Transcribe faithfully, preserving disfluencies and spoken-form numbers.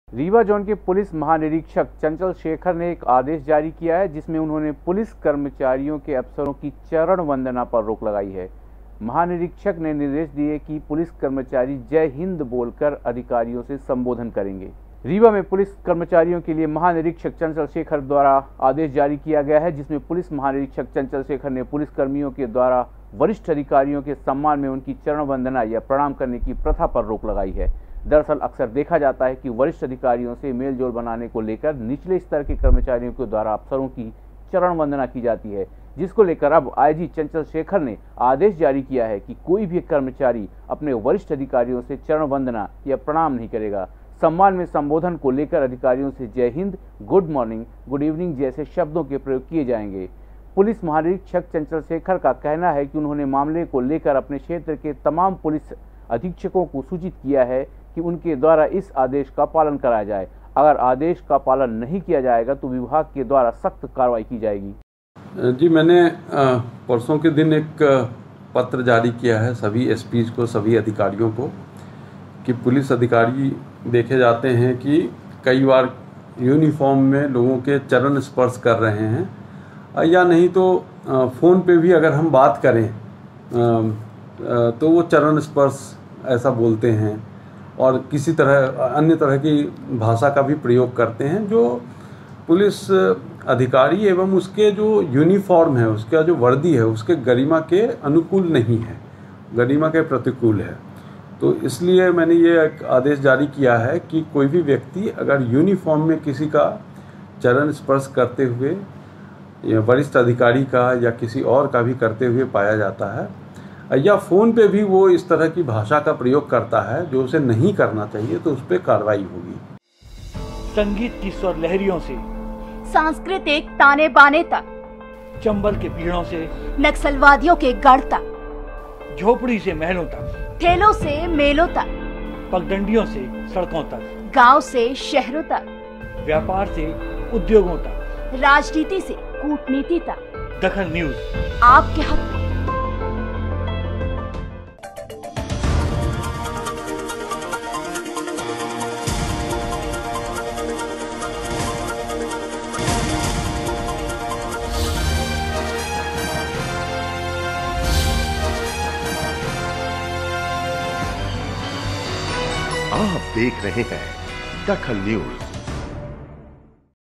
Rewa zone के police महानिरीक्षक चंचल शेखर ने एक आदेश जारी किया है, जिसमें उन्होंने पुलिस कर्मचारियों के अफसरों की चरण वंदना पर रोक लगाई है। महानिरीक्षक ने निर्देश दिए कि पुलिस कर्मचारी जय हिंद बोलकर अधिकारियों से संबोधन करेंगे। रीवा में पुलिस कर्मचारियों के लिए महानिरीक्षक चंचल शेखर द्वारा आदेश जारी किया गया है, जिसमें पुलिस महानिरीक्षक चंचल शेखर ने पुलिस कर्मियों के द्वारा वरिष्ठ अधिकारियों के सम्मान में उनकी चरण वंदना या प्रणाम करने की प्रथा पर रोक लगाई है। दरअसल अक्सर देखा जाता है कि वरिष्ठ अधिकारियों से मेलजोल बनाने को लेकर निचले स्तर के कर्मचारियों के द्वारा अफसरों की चरण वंदना की जाती है, जिसको लेकर अब आईजी चंचल शेखर ने आदेश जारी किया है कि कोई भी कर्मचारी अपने वरिष्ठ अधिकारियों से चरण वंदना या प्रणाम नहीं करेगा। सम्मान में संबोधन को लेकर अधिकारियों से जय हिंद, गुड मॉर्निंग, गुड इवनिंग जैसे शब्दों के प्रयोग किए जाएंगे। पुलिस महानिरीक्षक चंचल शेखर का कहना है कि उन्होंने मामले को लेकर अपने क्षेत्र के तमाम पुलिस अधीक्षकों को सूचित किया है कि उनके द्वारा इस आदेश का पालन कराया जाए। अगर आदेश का पालन नहीं किया जाएगा तो विभाग के द्वारा सख्त कार्रवाई की जाएगी। जी, मैंने परसों के दिन एक पत्र जारी किया है सभी एसपीज को, सभी अधिकारियों को, कि पुलिस अधिकारी देखे जाते हैं कि कई बार यूनिफॉर्म में लोगों के चरण स्पर्श कर रहे हैं, या नहीं तो फ़ोन पे भी अगर हम बात करें तो वो चरण स्पर्श ऐसा बोलते हैं और किसी तरह अन्य तरह की भाषा का भी प्रयोग करते हैं, जो पुलिस अधिकारी एवं उसके जो यूनिफॉर्म है, उसका जो वर्दी है, उसके गरिमा के अनुकूल नहीं है, गरिमा के प्रतिकूल है। तो इसलिए मैंने ये एक आदेश जारी किया है कि कोई भी व्यक्ति अगर यूनिफॉर्म में किसी का चरण स्पर्श करते हुए या वरिष्ठ अधिकारी का या किसी और का भी करते हुए पाया जाता है, या फ़ोन पे भी वो इस तरह की भाषा का प्रयोग करता है जो उसे नहीं करना चाहिए, तो उस पर कार्रवाई होगी। संगीत की स्वर लहरियों से सांस्कृतिक ताने बाने तक, चंबल के पीड़ों से नक्सलवादियों के गढ़ तक, झोपड़ी से महलों तक, ठेलों से मेलों तक, पगडंडियों से सड़कों तक, गांव से शहरों तक, व्यापार से उद्योगों तक, राजनीति से कूटनीति तक, दखल न्यूज आपके हक में। आप देख रहे हैं दखल न्यूज।